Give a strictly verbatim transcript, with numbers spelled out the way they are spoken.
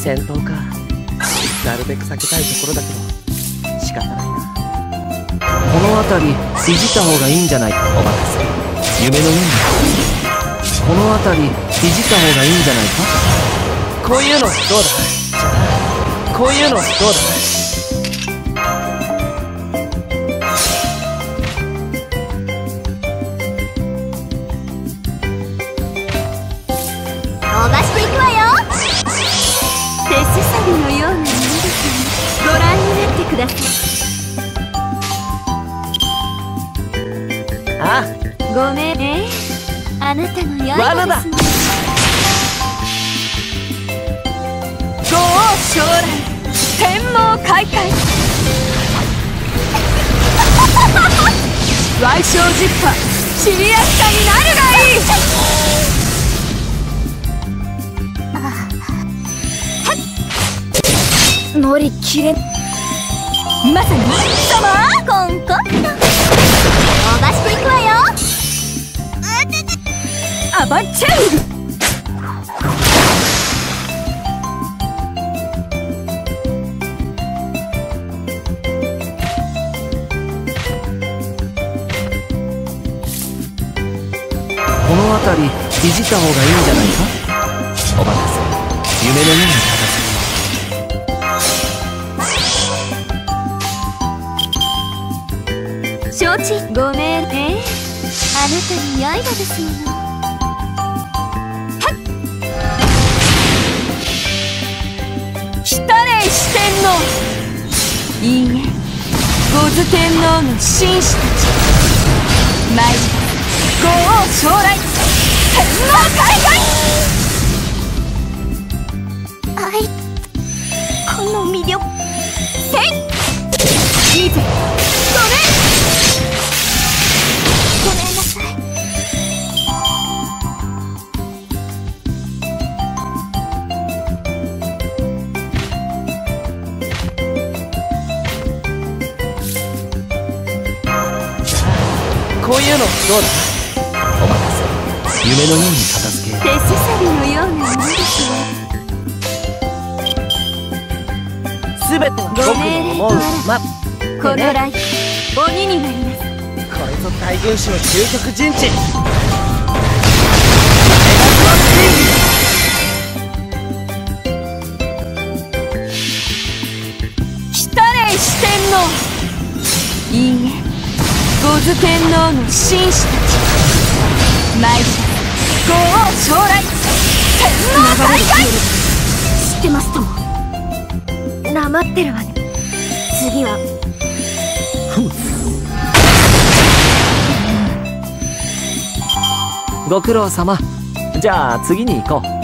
戦闘か。なるべく避けたいところだけど仕方ないな。この辺りいじった方がいいんじゃないか。お任せ。夢のように。この辺りいじった方がいいんじゃないか。こういうのどうだ。じゃあこういうのどうだ。 飛ばしていくわよ。手すさびのようなものですね。ご覧になってください。 ああ、 ごめんね。あなたの刃ですね。五王将来、天網開会。矮小実家、シリアス化になるがいい。乗り切れ。まさにサマーコンコンと飛ばしていくわよ。アバンチェング。 この辺りいじった方がいいんじゃないか。お任せ。夢のように片付け。 承知。ごめんね。あなたの刃ですもの。はっ。来たれ四天王。いいえ、五頭天皇の紳士たち。参りだ。五王将来、天皇開会。あい、この魅力。せい。いいぜ。ごめん。ごめんなさい。 こういうのどうだ。お任せ。夢のように片付け。 手すさびのようなものですね。 すべては僕の思うま。 このライフ、鬼になります。 これぞ大軍師の究極陣地。 来たれ四天王。いいえ、五頭天皇の紳士たち。参りだ。五王将来、天皇開会。知ってますとも。なまってるわね。次はご苦労様。じゃあ次に行こう。